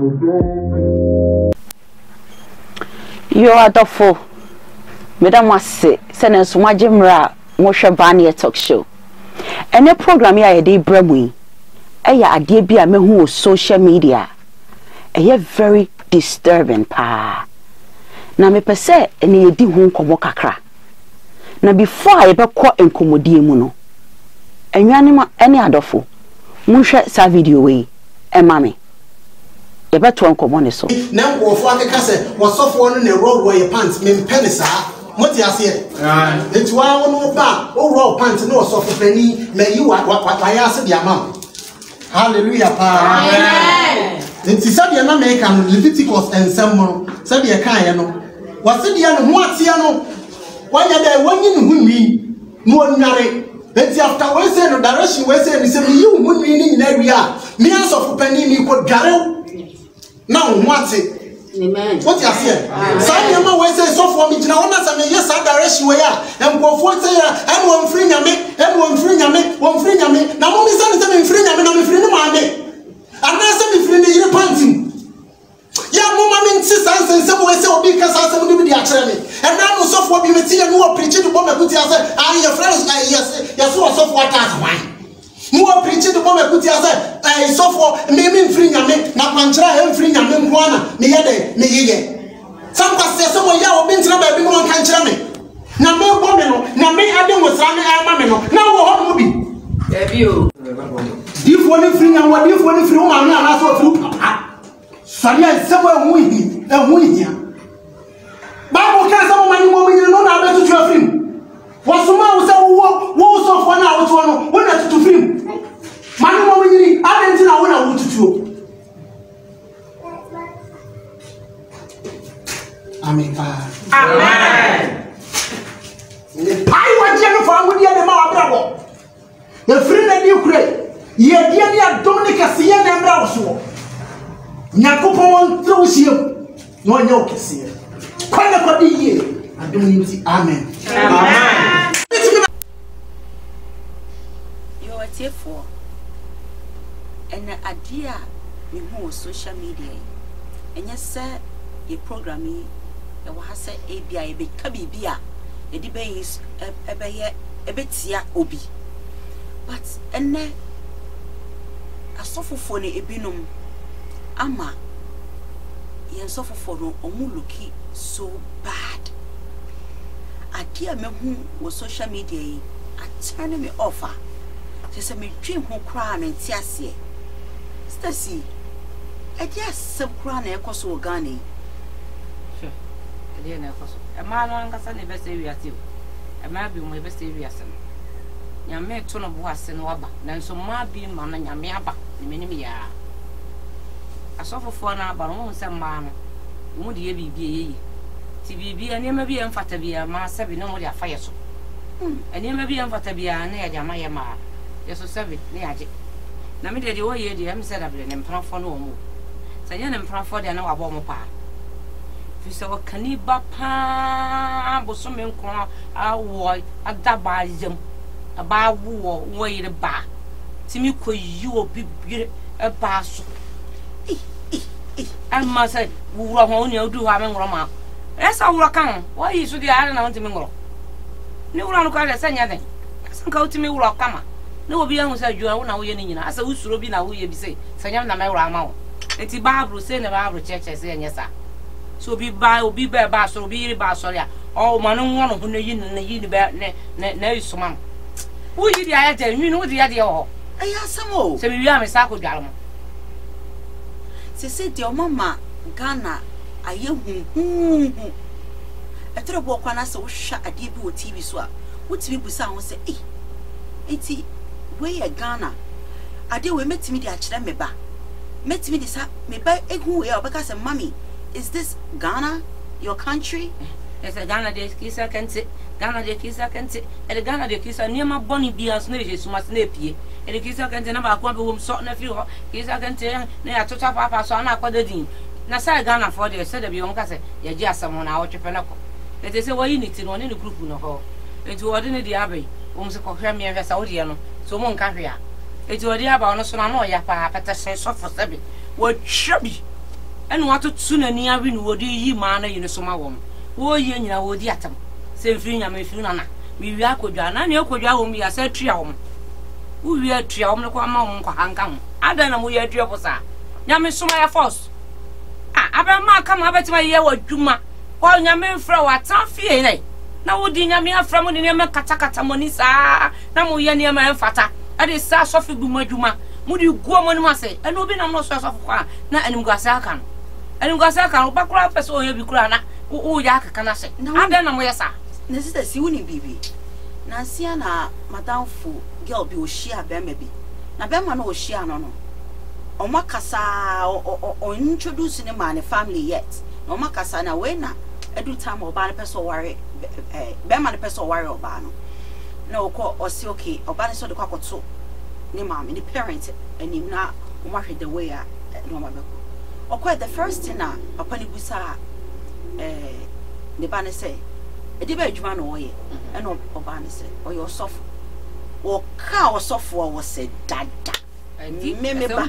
You are the fool. Madam was say, send us my Jimra, Moshe Barnier talk show. And the program here, they bring me. A dear be a man who social media. A very disturbing pa. Na me pese ene yedi ho nkomo kakra. Na before I be kwa enkomodie mu no. Enwane ma ene adofo. Munhwe sa video we e mame. Ye beto nkomo ne so. Na nkofo akeka se wasofo no ne roll your pants me mpene saa. Moti ase. Enti wa no ba o roll pants no wasofo pani me yi wa ya ase dia mam. Hallelujah pa. Amen. Enti sabe na me kan Leviticus ensem no. Sabe ye kan ye no. Wase dia no ho atia no. Wanya da wanyi no hunwi. No onware. Enti after we say no direction we say ni say me yi hunwi ni nyina wi a. Me asofo pani mi ko dware. Now what it? Amen. What you say? Some of we say so for me. Now na say me yes that direction we are. And go for say and one free nyame, and one free nyame, one free nyame. Now mo me say me free nyame, na me free no mame. And na say me free ni yire panting. Ya mo mame nti sanse say we say obi ka sanse mo bi di akere me. And na no so for bi me ti ya no preach the bomb akuti say ah your friends yes so for that one. Mo preach the bomb akuti say so for me free nyame na kwanchira hem free nyame nkoana me yede me yeye some kwase some ya obi ntina ba bi no kan kira me na me bo me no na me ade wosra me ama me no na wo ho mo bi e bi o difo ni free nyame wo difo ni free wo ma me ana so free papa saria se wo hu hia Bible can some man wo yin no na be to free wo so ma wo se wo so for na wo to no wo na to free Manu mo nyiri adenti na wona wututuo. Amen. Amen. Ai waje no fa ngudi de ma abrabo. E free na di kure. Ye dia ni Dominica se ye na abrabo so. Nyakopon trawhiem. No anya okese. Kwana kwadi ye. Adomiti amen. Amen. You are therefore and idea me who social media and yes sir ye programming e wa ha say e bia e be ka bibia e di be is e be ye e betia obi but enne asofofo ne ebinom ama yen sofofo no omu looki so bad idea me who was social media a turn me offer say me dream ho kra na ntiase Stacy, I just some crown a cost organic. Sure, I didn't know. A man on the best area too. A man be my best area. Ya me ton of was and wabba, then so ma be man and yamiaba, the minimia. I saw for an hour, but almost some man. Would ye be TVB and you may be emphatabia, ma seven no more fire so. And you may be emphatabia near Yamayama. Yes, so seven near Jake. Na me de wo ye de am said abele ne mprafo no omo sanya ne mprafo de na wabo mo pa fi se wo kaniba pa boso me nko awo adaba yam aba wo wo yire ba timi koyi obi bire e ba so amma say wuro ho ne odu ha me ngoro ma esa wuro kan wo yi so de ara na won timi ngoro ni wuro no ka de sanya den sanka utimi wuro kama no obi ahun say juan wo na wo ye ni nyina asa usuro bi na wo ye bi say sanyam na mewra ama wo enti Bible say na Bible church say enyesa so obi ba so obi ri ba so ya o ma no nwo no ho na yi be na isuma wo yi dia ya je nwi no dia de ho aya samo se bi wi am sa ko dware mo se de o mama Ghana aye hu etere bo kwa na se wo hwa ade bi wo TV so a wo timi busa ho se enti we Ghana ade we metimi di akire me ba metimi di sa me ba ehu we obeka say mommy is this Ghana your country yes Ghana de kisa kente e Ghana de kisa niema boni bias na je suma na epie e de kisa kente na ba kwa be wom so na fi ho kisa kente na ya tota papa so na akwada din na say Ghana for de say da bi won ka say ya ji asamo na wo twepe na ko e te say wo unity no ne group no ho enti wo de ne di abai wom se ko hwa me hwa sa wo de no so mo nka hwa enti wo de aba no so na no ya pa pata sen so for sabi wo hwabi ene wato tuna ni awi no wodi yi ma na yini soma wom wo ye nyina wodi atam se mfiri nya me firi na mi wi akodwa na ne akodwa wom ya sa tria wom wo wi atria wom ne kwa ma wom kwa hanka ho ada na mo ye atria posa nya me soma ya force aba ma kama abetima ye wadwuma kwa nya me mfra watan fie nei na wodi nya me afra mo ne me katakata mo ni sa na mo ye ne me mfata ade sa sofi bu madwuma mo di guo mo ni ma se ene obi na mo so sofi kwa na enim gwasa aka no enim gwasa aka ba kura pese o ye bi kura na o ya aka na se ada na mo ye sa na sister si woni bibi na sia na madam fu girl bi o shia be ma bi na be ma na o shia no omakasa o introduce ne man family yet omakasa na we na edu time oba ne person worry be man person worry oba no na okọ osi okay oba ne so de kwakoto ne mama ne parent anim na omahwe the way a no ma beko okọ the first thing na papa ne busa ne ba ne say e de ba adwuma no oye e no oba ne say oye osofo wo ka osofo wo se dada me ba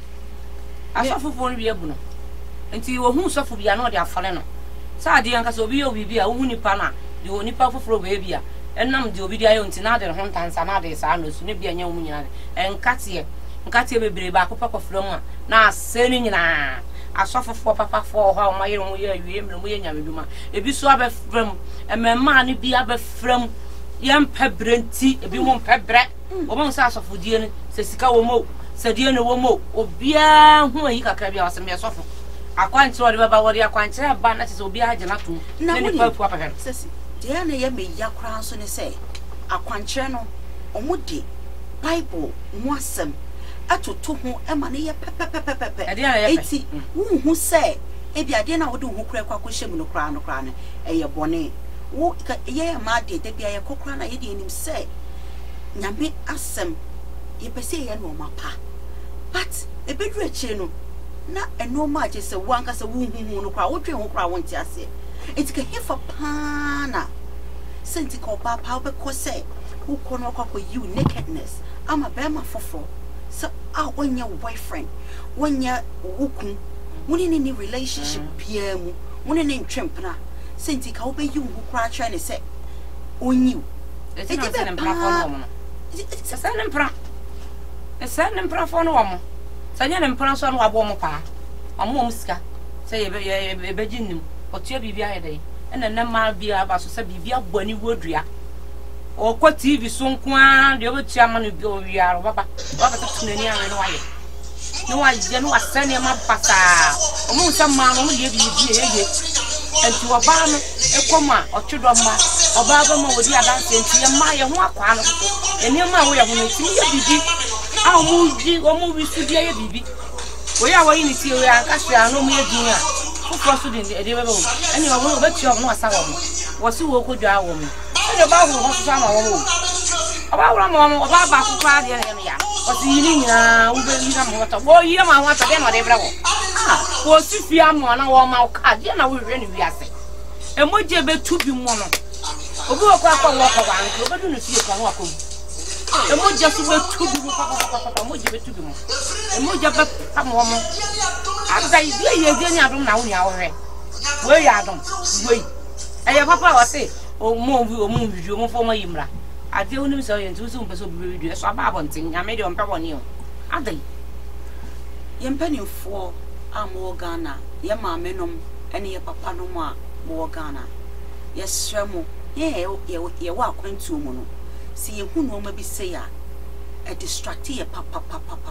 asofo fo bi ebu no enti wo hu sofo bia na o de afale no sa de yanka so obi yo bibia wo hu nipa na de wo nipa foforo be bia enam de obi de ayo enti na de ho ntansa na de sa no su ne bia nya wo nyina nkate bebre ba akopakọ fro mu na aseni nyina asofo fo papa fo ho ma yero mu ye awie mre mu ye nya meduma ebi so abefrem emema ne bi abefrem yam pebrenti ebi mo pebre wo mo sa asofo die ne se sika wo mo se die ne wo mo obia hu ayi kakra bia wasem asofo akwanche wo de baba wo de akwanche ba na se obi agye na to ne ni papu apahwe sesi die ne ye me yakra so ne se akwanche no omudi bible mu asem atoto ho ema ne ye pepepepepe eti hu se ebi ade na wo de hu kura kwa hye mu no kra no eye bone wo ye ma de bia ye kokra na ye de enim se nyame asem ye pese ye no mapa but ebedru achi no na eno ma je se wanka se wu hu no kra wo dwe hu kra wo nti ase eti ka hefa pana senti ko papa be ko se wo kono kwa you nakedness ama be ma fofo so when your boyfriend when your wukun when in any relationship piemu when in trempna senti ka wo be you hu kra try ne se onyu eti na se nempra fo no esa nempra fo no wo sanya nempra so no abo mo pa omo musika se ye be jinnim otua bibia yedai ena na ma bia ba so se bibia boni wodua o ko TV so nkoa de obetua ma no bi o wiaro baba tunani an no waye no waje no asane ma pasa omo nsa ma no mo ye bibia ye enti oba no ekoma otwedo ma oba ba ma wodi adanse enti ye ma ye ho akwa no so eni ma wo ye ho enti ye bibi a omo wi su dia ye bibi wo ya wo yin ti o ya ka se anu mo ye din a foforo so de bebe wo eni wo betua no asa wo wo si wo ko dwa wo mo eni ba wo ho so ama wo mo oba wo mo oba ba ko kwa de ne ya o si yin nyina wo be yin na mo to wo yi ma ho to de no de bra wo wo si fi amu na wo ma ka de na wo hwe ne wi ase emoje be tu bi mo no obi wo kwa wo ko wa nko obedu no fie kwa wo ko emoje so be tu bi mo papa emoje be tu bi mo emoje be pa mo mo ada idea ye de ni adom na wo ni awore we ya adom we eye papa wo se o mo video mo fo mo yimra ade onim se ye ntu so mpeso bi video so aba abonten nyame de ompe woni o ada ye mpanimfo amo Ghana ye maamenom ene ye papa no mo a mo Ghana ye sremo ye wa akwantu mu no si ye hu no ma bi se ya e distract ye papa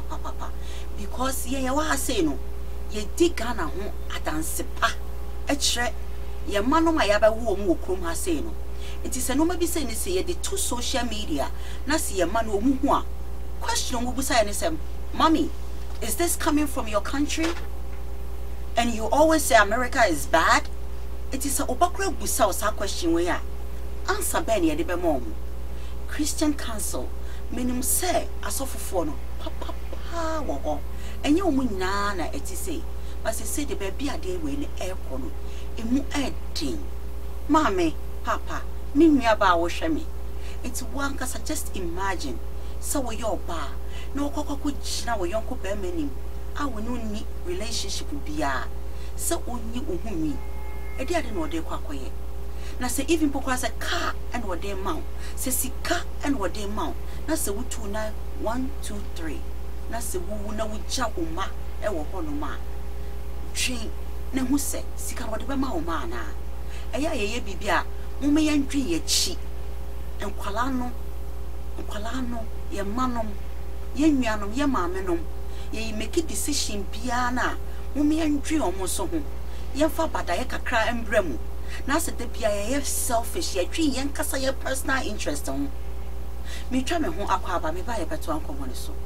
because ye wa say no ye di Ghana ho adanse pa e kire ye manom a ya ba wo mu okrom ha say no enti se no ma bi say ne se ye de to social media na se ye ma no omu hu a question wo bu say ne sem mommy, is this coming from your country? And you always say America is bad? It is a obakra busa osa question we are. Answer ben ye de be mom. Christian Consul, minim say asofofo no papa wo. Enye omu nyina na eti say. But say the baby ade we ne aircon no. Emu edin. Mame, papa, me nua ba wo hwe me. It's one kasa just imagine. So we your ba. No kokoko gina wo yonko be manim. I will no need relationship bia. so only uhumi. A dear no de quacoye. Na se even because a car and what they mount. Se sika and what they mount. Na se wutu na 1, 2, 3. Na se wu na wucha uma e wo hono ma. Twi na hu se sika what be ma uma na. Eya ye bibia mo me yantwi ye chi. Enkwala no ye manom ye nnuanom ye maamenom ye make decision bia na mo me yantwi omo so ho. Ye fa bada ye kakra embremu. Na se de bia ye selfish ye twi ye nkasa ye personal interest on. Me twa me ho akwa aba me ba ye beto ankomo ne so.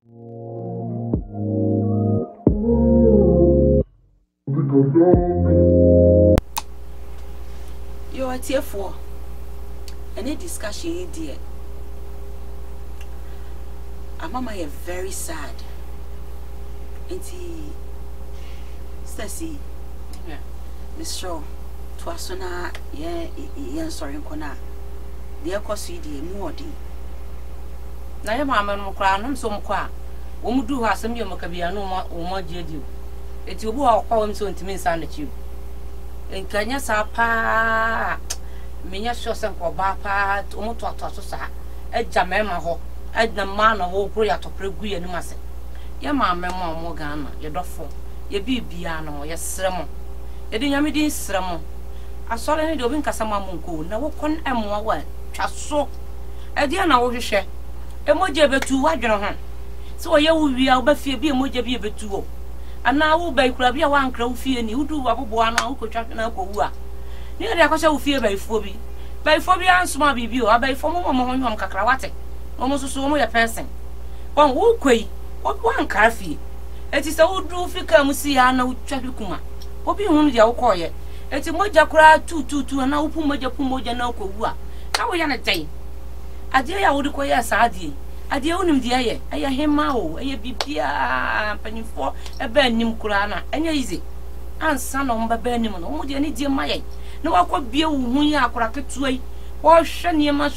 Yo atiefo. Any discussion here. Mama is very sad. Auntie Stacy. Yeah. Miss Shaw. Twasona yeah sorry nkona. The akosi die mu odi. Na ye mama no kra no so mkwa. Wo mu du ho asem ye makabia no mo jeedi. Eti obu ha kwa wo so ntimi nsa na chiu. Enkanya sa pa menya sure se nko ba pa omo to so sa eja mema ho edna ma na wo kro ya topregu ye ni mase ye ma mema mo Ghana ye dofo ye bibia no ye sremo ye de nyame din sremo asore ne de obi nkasa ma monko na wo kon emwa wa twaso e de na wo hwehwe emoje betu wadwene ho se wo ye wo wia wo ba fie bi emoje bi betu wo ana wo ba ikura bi a wankra wo fie ni wudu wabobo ana wo kotwa na kowu a ni de akosha wo fie ba ifo bi ansoma bibi o aba ifo mo ho nwom kakra wate mo susu mo ye person won wo kwei wo wankra fie eti se wo du fika musi ya na utwa hikuma obi hu de wo koye eti moja kura tu na wo pu moja na kowu a na wo ya na tai ade ya wo de koye sa ade wonim de aye hema o aye bibia panifo ebe anim kura na enya easy ansa no mba ba anim no mo de ani die maye na wakọ bie wo hu ya akora ketua yi wo hwe niema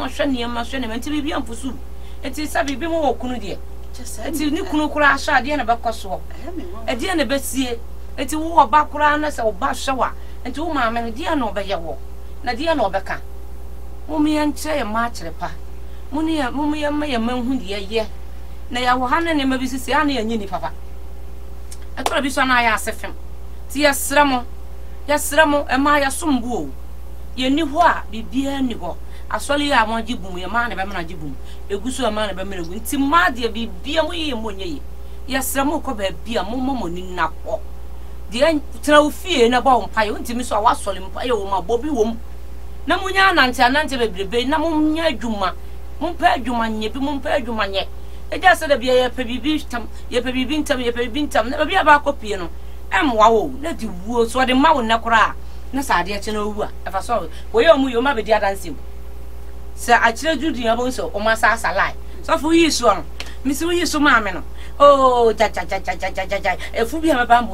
nti bibia mfusu eti sa bibi mo wo kunu de eti ni kunu kura ahya de na bekoso e de na besie eti wo ba kura na se wo ba hwa enti wo ma me de na obeye wo na de na obeka mo mi enche ye ma kire pa mo ni mo ye ma ye manhu de ye na ya wo ha na ne ma bisisi ana ya nyini papa akora bi so na ya asefem ti ya sramo ema ya sombuo ye ni ho a bibia ni ho asole ya mo gibum ye ma na be mena gibum egusu ema na be mena gu nti ma de bibia mo ye mo nye ye sramo ko ba bia mo ni na ko de tra ofie na ba mpaye nti mi so a wasole mpaye wo ma bobi wo na munya anante bebrebe na mo nya adwuma mo pa adwuma nye bi mo pa adwuma nye eja se da bia ye pa bibi ntam na bia ba kopie no emwa wo na di wuo so de ma wo na kora na sa ade eche na owu a efa so wo ye omu yo ma be di adansim sa akire judi ya bo so o ma sa salai so fu yi so no mi si wo yi so ma me no oh ja efu bi ma ba mo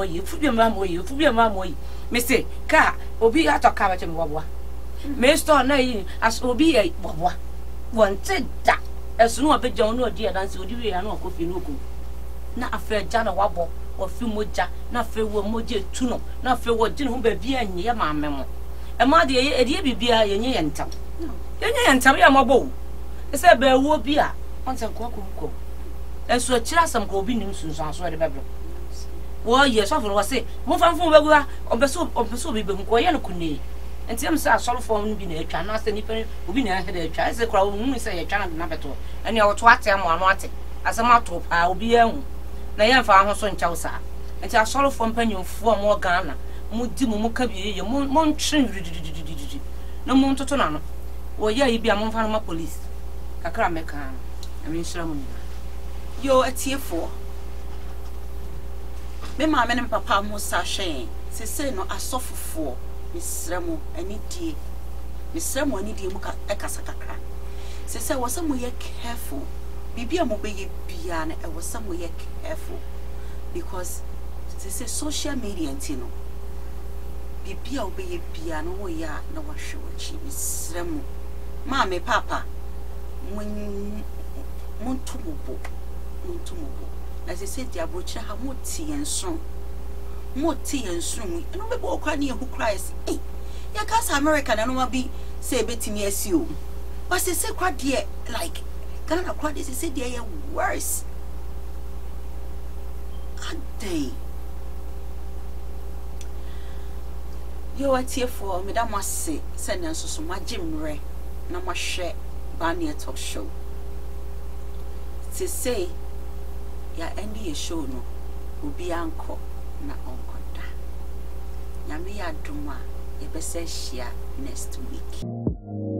yi mi se ka obi atoka ba che me woboa me store na yi as obi e woboa won te da esunu obeja onu odi adansi odi wi ya na okofi no oku na afa ja na wabo ofi moja na fe wo moje tuno na fe wo gine ho ba bia nye ya ma memo e ma de e de bibia ye nye yentam ya mabo e se ba wo bia on se ko enso akira sam ko obi nim sunsun so de bebro wo ye so fo wo se mo fanfo be gua obeso bi be ko ye no kunni enti am se asolo form no bi na atwa na se ni pe obi na he de atwa se kra wo hu se ye twa na beto eni a wo to ate mo ano ate asama to pa obi ehu na ye mfa ho so ncha usa enti asolo form panyomfo mo Ghana mo di mo ka bi ye mo ntwe na mo ntoto na no wo ye yi bia mo mfa no ma police kakra meka emi nshira mo ni yo atiefo me ma me papa mo sa hwen se no asofofo misramo anidie mu ka ekasa kakra se wo se mo ye careful bibia mo be ye bia na e wo se mo ye careful because se social media ntino bibia wo be ye bia no wo ya na wo hwe wo chi misramo ma me papa mun tumubo na se dia brocha ha mo ti enso moti and soon, and no be okani who cries, eh, ya cast American and no be say betting yes you. But they say quite dear, like, Ghana crowd is say they are worse. A day. You are here for Madame Massey, send us so much Jim Ray, no more share Barney talk show. To say, ya ending a show no, will be uncle, na uncle da. Yami ya duma, a best share next week.